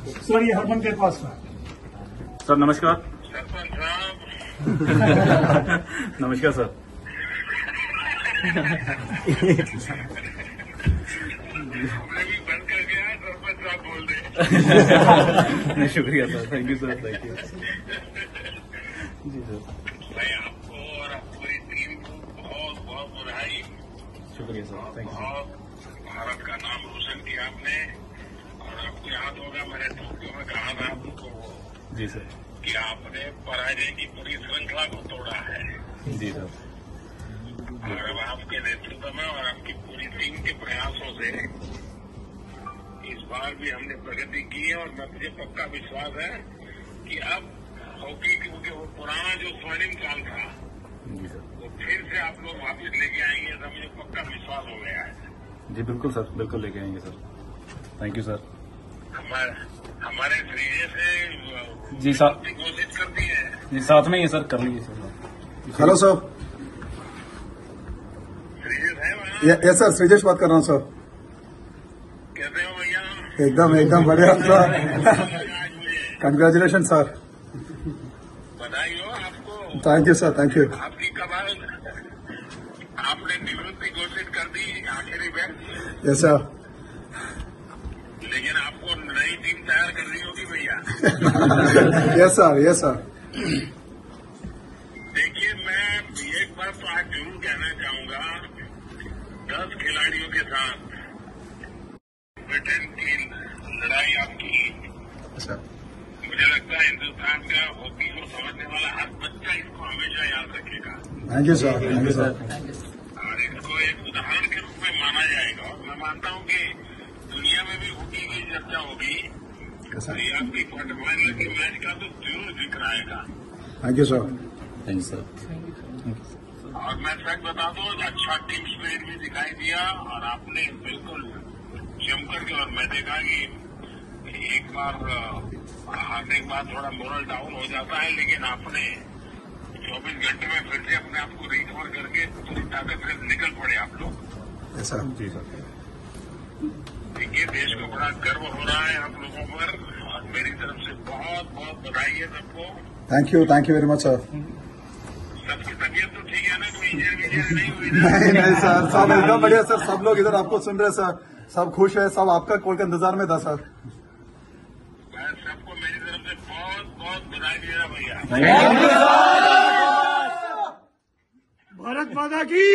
Sir ये हरमन के पास था। सर नमस्कार। नमस्कार सर। नहीं शुक्रिया sir, thank you sir, thank you जी सर। मैं आपको और पूरी टीम को बहुत बहुत बधाई। शुक्रिया सर, थैंक यू। भारत का नाम रोशन किया आपने, और आपको याद होगा मैंने टोक्यो में कहा था आपको जी सर कि आपने पराजय की पूरी श्रृंखला को तोड़ा है। जी सर। और अब आपके नेतृत्व में और आपकी पूरी टीम के प्रयासों से इस बार भी हमने प्रगति की है, और मुझे पक्का विश्वास है कि अब हॉकी क्योंकि वो पुराना जो स्वर्णिम काल था जी सर, वो फिर से आप लोग वापिस लेके आएंगे, तो मुझे पक्का विश्वास हो गया है। जी बिल्कुल सर, बिल्कुल लेके आएंगे सर, थैंक यू सर। हमारे श्रीजय से जी सर, कोशिश करती है जी साथ में ही सर, कर लीजिए सर। Hello sir. श्रीजय है वहाँ? यस सर, श्रीजेश बात कर रहा हूँ सर। कैसे हो भैया? एकदम बढ़िया सर। आज मुझे कंग्रेचुलेशन सर। बधाई हो आपको। Thank you sir, thank you. आपकी कमाल, आपने निवृत्ति घोषित कर दी आखिरी में, यस सर। लेकिन आपको नई टीम तैयार करनी होगी भैया। Yes sir, yes sir. देखिए, मैं एक बात तो आज जरूर कहना चाहूंगा, 10 खिलाड़ियों के साथ ब्रिटेन की लड़ाई आपकी, मुझे लगता है हिंदुस्तान का हॉकी को समझने वाला हर बच्चा इसको हमेशा याद रखेगा, thank you sir, thank you sir. और इसको एक उदाहरण के रूप में माना जाएगा। और मैं मानता हूं कि दुनिया में भी हॉकी की चर्चा होगी, तो ये आपकी क्वार्टर फाइनल के मैच का तो जरूर जिक्र आएगा। Thank you sir. Thank you sir. और मैं सच बता दूं, अच्छा टीम स्पिरिट भी दिखाई दिया, और आपने बिल्कुल जमकर के, और मैं देखा कि एक बार हारने के बाद थोड़ा मोरल डाउन हो जाता है, लेकिन आपने 24 घंटे में फिर से अपने आप को रिकवर करके पूरी ताकत से निकल पड़े आप लोग। Yes sir. जी सर। देखिए, देश को बड़ा गर्व हो रहा है आप लोगों पर, और मेरी तरफ से बहुत बहुत बधाई है सबको। Thank you very much sir. सबकी तबीयत तो ठीक है ना? कोई इंजरी नहीं हुई ना? नहीं सर, सब एकदम बढ़िया सर। सब लोग इधर आपको सुन रहे सर, सब खुश है, सब आपका कॉल के इंतजार में था सर। मैं सबको मेरी तरफ से बहुत बहुत बधाई दे रहा भैया। भारत माता की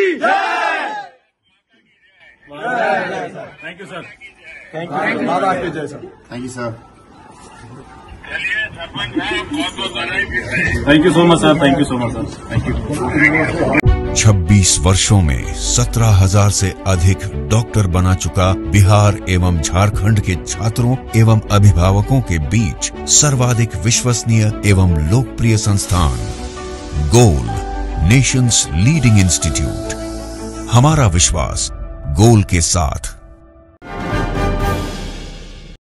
thank you sir. Thank you. माता की जय सर। Thank you sir. चलिए सरपंच साहब, बहुत बहुत बधाई फिर से। Thank you so much sir, thank you so much sir, thank you. 26 वर्षों में 17,000 से अधिक डॉक्टर बना चुका बिहार एवं झारखंड के छात्रों एवं अभिभावकों के बीच सर्वाधिक विश्वसनीय एवं लोकप्रिय संस्थान गोल, नेशंस लीडिंग इंस्टीट्यूट। हमारा विश्वास गोल के साथ।